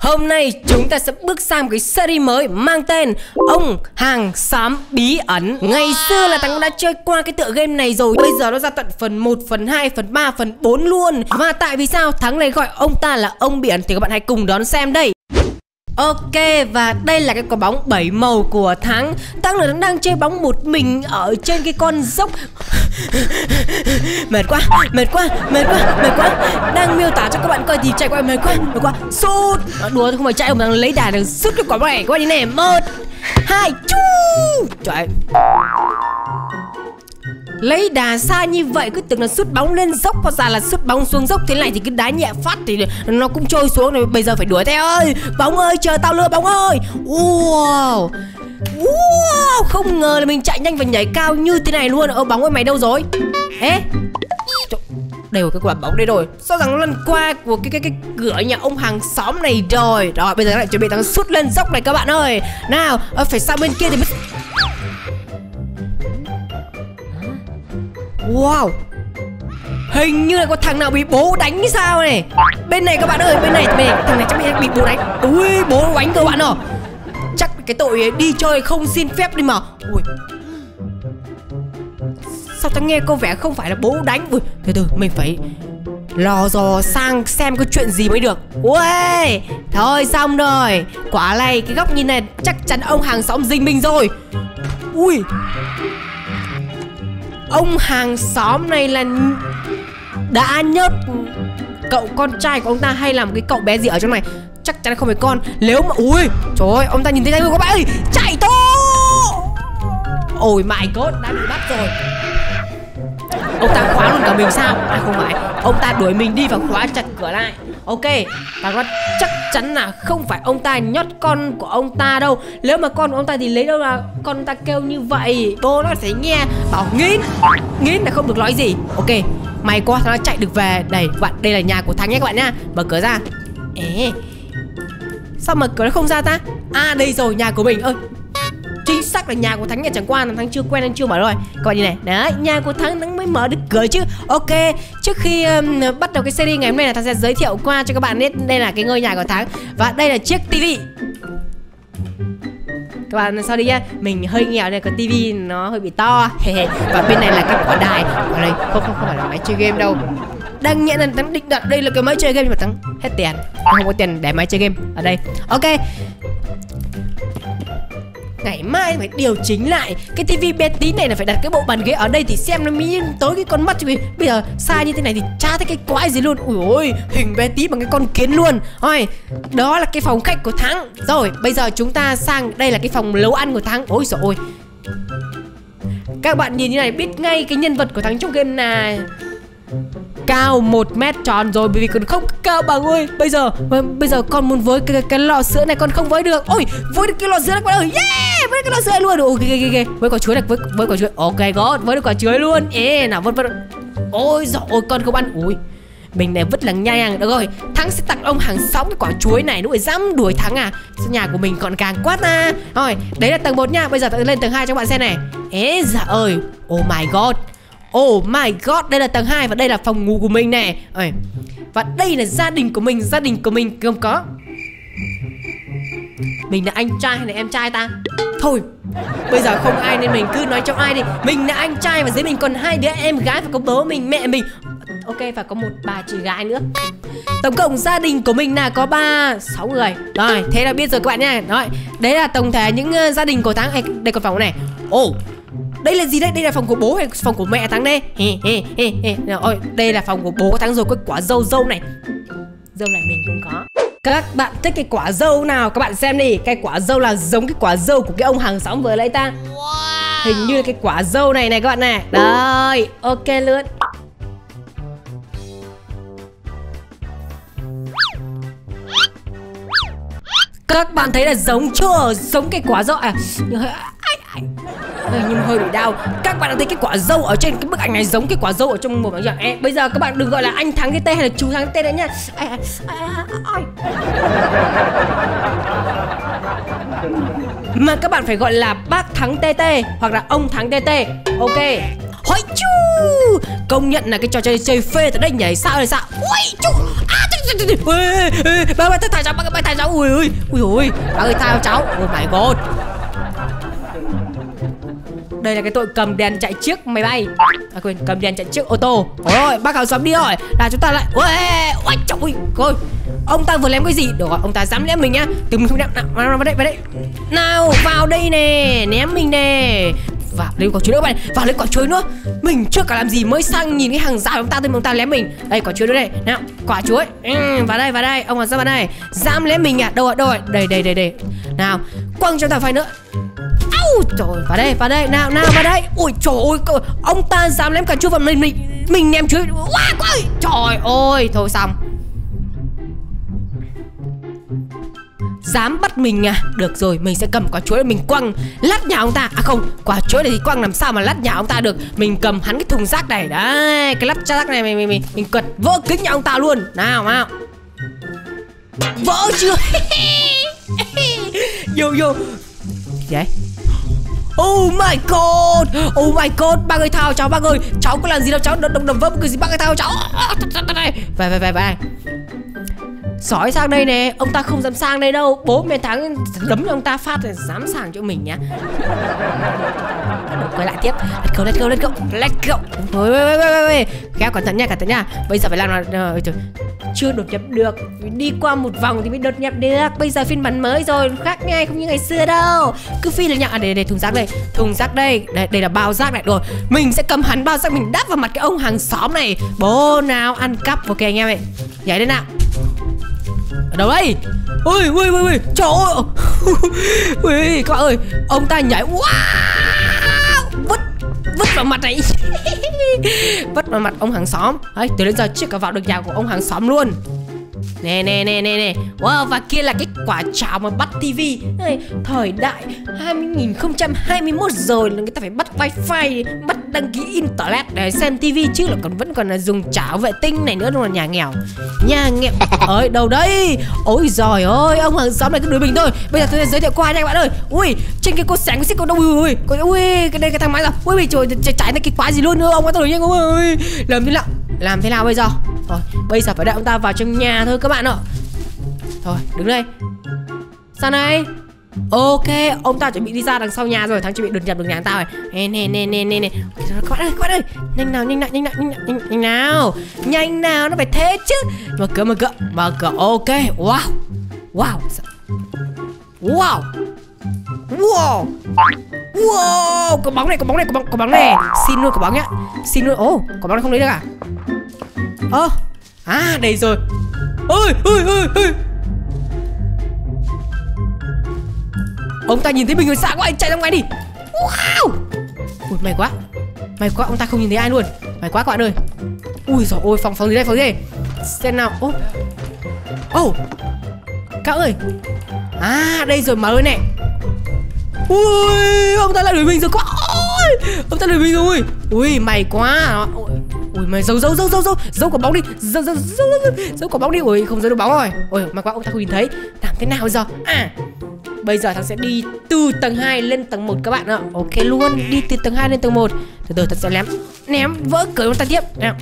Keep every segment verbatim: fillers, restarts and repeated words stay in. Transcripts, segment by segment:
Hôm nay chúng ta sẽ bước sang một cái series mới mang tên Ông Hàng Xóm Bí Ẩn. Ngày xưa là Thắng cũng đã chơi qua cái tựa game này rồi. Bây giờ nó ra tận phần một, phần hai, phần ba, phần bốn luôn. Và tại vì sao Thắng này gọi ông ta là ông bí ẩn thì các bạn hãy cùng đón xem đây. Ok, và đây là cái quả bóng bảy màu của Thắng. Thắng là đang chơi bóng một mình ở trên cái con dốc. Mệt quá, mệt quá, mệt quá, mệt quá. Đang miêu tả cho các bạn coi thì chạy qua mệt quá, mệt quá. Sút, đùa không phải chạy, ông đang lấy đà được sút cái quả bóng này. Các bạn nhìn này, một, hai, chu. Trời, lấy đà xa như vậy cứ tưởng là sút bóng lên dốc, hóa ra là sút bóng xuống dốc. Thế này thì cứ đá nhẹ phát thì nó cũng trôi xuống rồi. Bây giờ phải đuổi theo ơi. Bóng ơi, chờ tao nữa bóng ơi. Wow, wow, không ngờ là mình chạy nhanh và nhảy cao như thế này luôn. Ơ bóng ơi, mày đâu rồi? Ê, đây rồi, cái quả bóng đây rồi. Sao rằng nó lần qua của cái cái cái cửa nhà ông hàng xóm này rồi. Rồi bây giờ lại chuẩn bị thằng sút lên dốc này các bạn ơi. Nào, phải sang bên kia thì mới... Wow, hình như là có thằng nào bị bố đánh hay sao này. Bên này các bạn ơi, bên này, bên này thằng này chắc bị, bị bố đánh. Ui, bố đánh các bạn rồi. Chắc cái tội đi chơi không xin phép đi mà. Ui, sao tao nghe có vẻ không phải là bố đánh. Ui, từ từ mình phải lò dò sang xem có chuyện gì mới được. Ui, thôi xong rồi. Quả này cái góc nhìn này chắc chắn ông hàng xóm dính mình rồi. Ui, ông hàng xóm này là đã nhốt cậu con trai của ông ta hay là một cái cậu bé gì ở trong này. Chắc chắn không phải con. Nếu mà... Ui, trời ơi, ông ta nhìn thấy tay các bạn ơi. Chạy thôi. Ôi my god, đã bị bắt rồi. Ông ta khóa luôn cả mình sao? À không phải, ông ta đuổi mình đi và khóa chặt cửa lại. Ok, và nó chắc chắn là không phải ông ta nhốt con của ông ta đâu. Nếu mà con của ông ta thì lấy đâu là con ông ta kêu như vậy. Bố nó phải nghe bảo nghiến. Nghiến là không được nói gì. Ok, may quá nó chạy được về. Đây các bạn, đây là nhà của Thắng nhé các bạn nhá. Mở cửa ra. Ê, sao mở cửa nó không ra ta? À đây rồi, nhà của mình ơi. Chính xác là nhà của Thắng nhà, chẳng qua là Thắng chưa quen nên chưa mở rồi. Các bạn nhìn này, đấy, nhà của Thắng Thắng mới mở được cửa chứ. Ok, trước khi um, bắt đầu cái series ngày hôm nay là Thắng sẽ giới thiệu qua cho các bạn biết đây là cái ngôi nhà của Thắng. Và đây là chiếc tivi. Các bạn sau đi nhá, mình hơi nghèo nên có tivi nó hơi bị to. Và bên này là các quả đài. Ở đây không không không phải là máy chơi game đâu. Đang nghĩ là Thắng định đặt đây là cái máy chơi game nhưng mà Thắng hết tiền, không có tiền để máy chơi game ở đây. Ok, ngày mai phải điều chỉnh lại cái tivi bé tí này, là phải đặt cái bộ bàn ghế ở đây thì xem nó mới tới cái con mắt chứ. Bây giờ xa như thế này thì chả thấy cái quái gì luôn. Ui ôi, hình bé tí bằng cái con kiến luôn. Thôi, đó là cái phòng khách của Thắng. Rồi, bây giờ chúng ta sang đây là cái phòng nấu ăn của Thắng. Ôi giời ơi, các bạn nhìn như này biết ngay cái nhân vật của Thắng trong game này cao một mét tròn rồi, bởi vì còn không cao bằng ơi. Bây giờ bây giờ con muốn với cái, cái, cái lò sữa này con không với được. Ôi, với được cái lò sữa này các bạn ơi. Yeah, với được cái lò sữa luôn. Ok, ok, ok. Với quả chuối này, với với quả chuối. Ok, god, với được quả chuối luôn. Ê, nào vứt vứt. Ôi giời ơi, con không ăn. Ui, mình này vứt là nhang. Được rồi, Thắng sẽ tặng ông hàng xóm cái quả chuối này. Nó phải dám đuổi Thắng à? Nhà của mình còn càng quát ta. Rồi, đấy là tầng một nha. Bây giờ ta lên tầng hai cho các bạn xem này. Ê dạ ơi. Oh my god. Oh my god, đây là tầng hai và đây là phòng ngủ của mình nè. Và đây là gia đình của mình. Gia đình của mình không có. Mình là anh trai hay là em trai ta? Thôi, bây giờ không ai nên mình cứ nói cho ai đi. Mình là anh trai và dưới mình còn hai đứa em gái và có bố mình, mẹ mình. Ok, và có một bà chị gái nữa. Tổng cộng gia đình của mình là có ba, sáu người. Rồi, thế là biết rồi các bạn nha. Rồi, đấy là tổng thể những uh, gia đình của Thắng. Ê, đây còn phòng này. Ồ, oh, đây là gì đây? Đây là phòng của bố hay phòng của mẹ Thắng đây? He, he, he, he. Ôi, đây là phòng của bố Thắng rồi. Cái quả dâu dâu này. Dâu này mình cũng có. Các bạn thích cái quả dâu nào? Các bạn xem đi. Cái quả dâu là giống cái quả dâu của cái ông hàng xóm vừa lấy ta. Wow. Hình như là cái quả dâu này này các bạn này. Đây, ok luôn. Các bạn thấy là giống chưa? Giống cái quả dâu à? Nhưng hơi... nhưng hơi bị đau. Các bạn đã thấy cái quả dâu ở trên cái bức ảnh này giống cái quả dâu ở trong một ảnh. Ê, bây giờ các bạn đừng gọi là anh Thắng cái tên hay là chú Thắng cái tên đấy nhá. À, à, à, mà các bạn phải gọi là bác Thắng tê tê hoặc là ông Thắng tê tê. Ok. Hôi chú, công nhận là cái trò chơi chơi phê từ đây nhảy sao rồi sao. Ui chú, à, chú, Ba ba thả cháu, ba ba thả cháu. Ui ui ui ui, ba ơi tha cho cháu. Oh my god. Đây là cái tội cầm đèn chạy trước máy bay. À quên, cầm đèn chạy trước ô tô. Ôi, bác hàng xóm đi rồi. Là chúng ta lại. Ôi, ôi trời ơi. Coi. Ông ta vừa ném cái gì? Được rồi, ông ta dám ném mình nhá. Từ mình không ném. Nào, vào đây, vào đây. Nào, vào đây nè, ném mình nè. Vào lên quả chuối nữa bạn, vào lên quả chuối nữa. Mình chưa cả làm gì mới sang nhìn cái hàng rào ông ta thì ông ta ném mình. Đây quả chuối nữa đây. Nào, quả chuối. Ừ, vào đây, vào đây. Ông hàng xóm vào đây. Dám ném mình à? Đâu rồi, đâu rồi? Đây, đây, đây, đây. Nào, quăng cho ta phải nữa. Ôi trời, vào đây, vào đây, nào, nào, vào đây. Ôi trời ơi, ông ta dám ném cả chuối vào mình, mình, mình ném chuối. Wow, ôi, trời ơi, thôi xong. Dám bắt mình à? Được rồi, mình sẽ cầm quả chuối mình quăng lát nhà ông ta. À không, quả chuối này thì quăng làm sao mà lát nhà ông ta được. Mình cầm hắn cái thùng rác này. Đấy, cái lát rác này mình mình mình, mình quật vỡ kính nhà ông ta luôn. Nào, nào. Vỡ chưa? Yo yo. Đấy. Oh my god. Oh my god, bác ơi thao cháu, bác ơi. Cháu có làm gì đâu, cháu đừng đừng vỡ cái gì, bác ơi thao cháu. Về về về về. Sói sang đây nè, ông ta không dám sang đây đâu. Bố mẹ Thắng đấm cho ông ta phát rồi dám sang cho mình nhá. Quay lại tiếp. Let's go, let's go, let's go, let's go. Thôi, ôi, ôi, ôi. Kéo cẩn thận nha, cẩn thận nha. Bây giờ phải làm nào? Chưa đột nhập được, đi qua một vòng thì mới đột nhập được. Bây giờ phiên bản mới rồi, khác ngay không như ngày xưa đâu. Cứ phi là nhạc. À đây, đây thùng rác đây, thùng rác đây, đây, đây là bao rác này. Rồi mình sẽ cầm hắn bao rác mình đắp vào mặt cái ông hàng xóm này. Bố nào ăn cắp. Ok anh em ơi, nhảy lên nào. Ở đâu đây? Ui ui ui ui, trời ơi. Ui các bạn ơi, ông ta nhảy. Wow, vứt vứt vào mặt này. Vứt vào mặt ông hàng xóm. Đấy, từ đến giờ chưa cả vào được nhà của ông hàng xóm luôn. Nè nè nè nè nè. Wow, và kia là cái quả chảo mà bắt tivi. Này, thời đại hai không hai mốt rồi là người ta phải bắt wifi, bắt đăng ký internet để xem tivi chứ là còn vẫn còn là dùng chảo vệ tinh này nữa, đúng là nhà nghèo. Nhà nghèo. Ơi đâu đấy? Ôi giời ơi, ông hàng xóm này cứ đuổi mình thôi. Bây giờ tôi sẽ giới thiệu qua nha các bạn ơi. Ui, trên cái cô sảnh của xích cô đâu ui ui. Ui, cái đây cái thằng máy rồi. Ui trời, trái này cái quái gì luôn nữa, ông ta đuổi nhanh ông ơi. Làm thế nào? Làm thế nào bây giờ? Rồi, bây giờ phải đợi ông ta vào trong nhà thôi các bạn ạ. Thôi, đứng đây. Sao này? Ok, ông ta chuẩn bị đi ra đằng sau nhà rồi. Thằng chuẩn bị đột nhập được nhà tao rồi. Nè nè nè nè nè nè. Các bạn ơi, các bạn ơi. Nhanh nào, nhanh nào, nhanh nào, nhanh nào, nhanh, nhanh nào. Nhanh nào, nó phải thế chứ. Mở cửa, mở cửa, mở cửa. Ok, wow. Wow. Wow. Wow. Wow, có bóng này, có bóng này, có bóng, có bóng này. Xin luôn, có bóng nhá. Xin luôn. Ồ, oh, có bóng này không lấy được à? Ơ, oh. À đây rồi. Ôi, ôi, ôi, ôi. Ông ta nhìn thấy mình rồi, xa quá, anh chạy ra ngoài đi. Wow. Ui, may quá. May quá, ông ta không nhìn thấy ai luôn. May quá các bạn ơi. Ui giời ôi, phòng phòng gì đây, phòng gì đây? Xem nào. Ô. Ô. Các ơi. À, đây rồi, mở ơi nè. Ui, ông ta lại đuổi mình rồi quá. Ôi, ông ta đuổi mình rồi. Ui, may quá. Ui, mày giấu giấu giấu giấu giấu giấu quả bóng đi, giấu giấu giấu giấu quả bóng đi. Ui, không giấu được bóng rồi. Ui, may quá, ông ta không nhìn thấy. Làm thế nào bây giờ? À, bây giờ thằng sẽ đi từ tầng hai lên tầng một các bạn ạ. Ok luôn, đi từ tầng hai lên tầng một. Từ từ thằng sẽ ném ném vỡ cửa ông ta tiếp. Nào.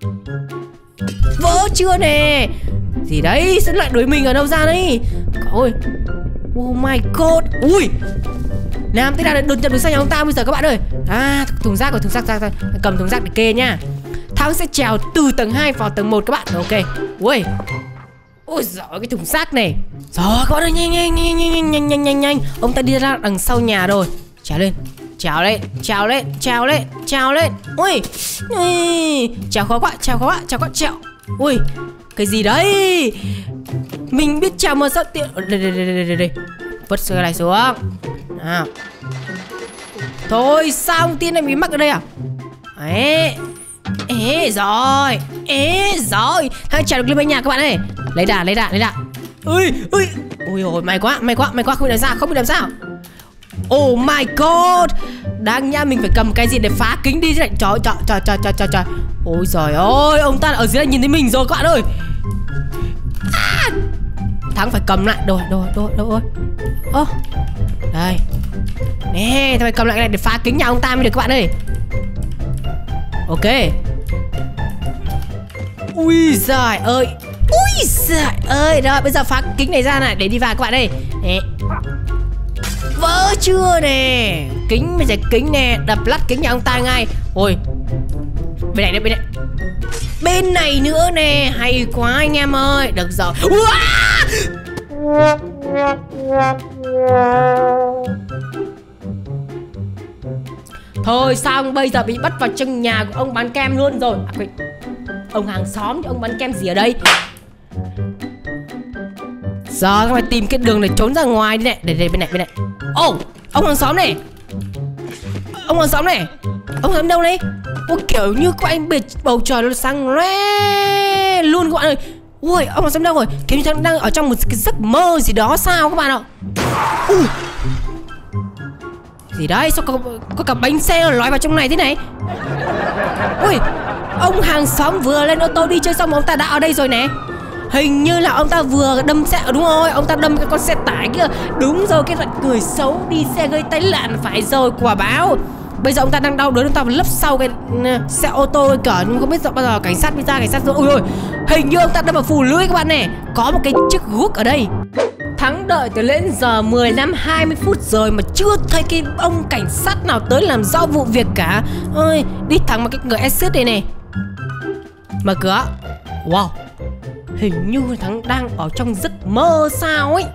Vỡ chưa nè? Gì đấy, sẽ lại đuổi mình ở đâu ra đấy? Ôi. Oh my god. Ui. Làm thế nào để đột nhập được sang nhà ông ta bây giờ các bạn ơi? À, thùng rác rồi, thùng rác ra, cầm thùng rác để kê nha. Thắng sẽ trèo từ tầng hai vào tầng một các bạn. Ok. Ui. Ôi giời, cái thùng rác này. Rồi các bạn ơi, nhanh nhanh nhanh nhanh nhanh nhanh nhanh nhanh. Ông ta đi ra đằng sau nhà rồi. Trèo lên. Trèo lên, trèo lên, trèo lên, trèo lên. Ui. Ui. Trèo khó quá, trèo khó quá, trèo quá, trèo. Ui. Cái gì đấy? Mình biết trèo mà sao tiện. Đây đây đây đây đây. Vứt cái này xuống. Nào. Thôi sao ông tiên này bị mắc ở đây à? Ê. Ê rồi. Ê rồi. Hãy trèo được lên bên nhà các bạn ơi. Lấy đà, lấy đà, lấy đà. Ui, ui. Ui ôi, may quá, may quá, may quá, không bị làm sao, không bị làm sao. Oh my god. Đáng nhá, mình phải cầm cái gì để phá kính đi chứ này. Trời trời trời trời trời trời trời. Ôi giời ơi, ông ta ở dưới này nhìn thấy mình rồi các bạn ơi. À. Thắng phải cầm lại. Đâu đâu đâu đâu ơi. Ơ. Đây. Nè, tao phải cầm lại cái này để phá kính nhà ông ta mới được các bạn ơi. Ok. Ui giời ơi. Ui Ý giời ơi. Rồi bây giờ phá kính này ra này để đi vào các bạn đây. Nè. Vỡ chưa nè. Kính bây giờ kính nè. Đập lắt kính nhà ông ta ngay. Ôi. Bên này đây, bên này. Bên này nữa nè. Hay quá anh em ơi. Được rồi. Thôi xong bây giờ bị bắt vào trong nhà của ông bán kem luôn rồi. À, ông hàng xóm thì ông bán kem gì ở đây? Giờ các phải tìm cái đường để trốn ra ngoài đi này. Đây đây bên này bên này. Ồ, oh, ông hàng xóm này. Ông hàng xóm này. Ông hàng đâu đấy? Ôi kiểu như các anh bịt bầu trời nó sáng loe luôn các bạn ơi. Ui, ông hàng xóm đâu rồi? Kiểu như đang ở trong một cái giấc mơ gì đó sao các bạn ạ? Ui. Gì đấy? Sao có, có cả bánh xe lói vào trong này thế này? Ui, ông hàng xóm vừa lên ô tô đi chơi xong mà ông ta đã ở đây rồi nè. Hình như là ông ta vừa đâm xe, đúng rồi, ông ta đâm cái con xe tải kia. Đúng rồi, cái loại người xấu đi xe gây tai nạn phải rồi, quả báo. Bây giờ ông ta đang đau đớn, ông ta lấp sau cái xe ô tô cỡ, nhưng không biết bao giờ cảnh sát mới ra, cảnh sát rồi. Ui ôi, hình như ông ta đâm vào phù lưới các bạn này. Có một cái chiếc guốc ở đây. Thắng đợi từ đến giờ mười lăm hai mươi phút rồi mà chưa thấy cái ông cảnh sát nào tới làm rõ vụ việc cả. Ơi, đi thẳng vào cái cửa exit này này. Mở cửa. Wow, hình như Thắng đang ở trong giấc mơ sao ấy.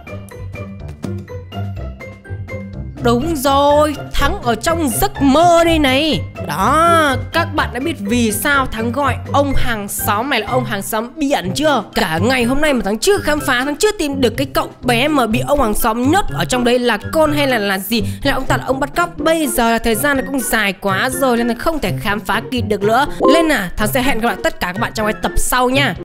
Đúng rồi, Thắng ở trong giấc mơ đây này. Đó, các bạn đã biết vì sao Thắng gọi ông hàng xóm này là ông hàng xóm biển chưa? Cả ngày hôm nay mà Thắng chưa khám phá, Thắng chưa tìm được cái cậu bé mà bị ông hàng xóm nhốt ở trong đấy là con hay là là gì, hay là ông ta là ông bắt cóc. Bây giờ là thời gian nó cũng dài quá rồi nên là không thể khám phá kịp được nữa. Nên là Thắng sẽ hẹn gặp lại tất cả các bạn trong cái tập sau nha.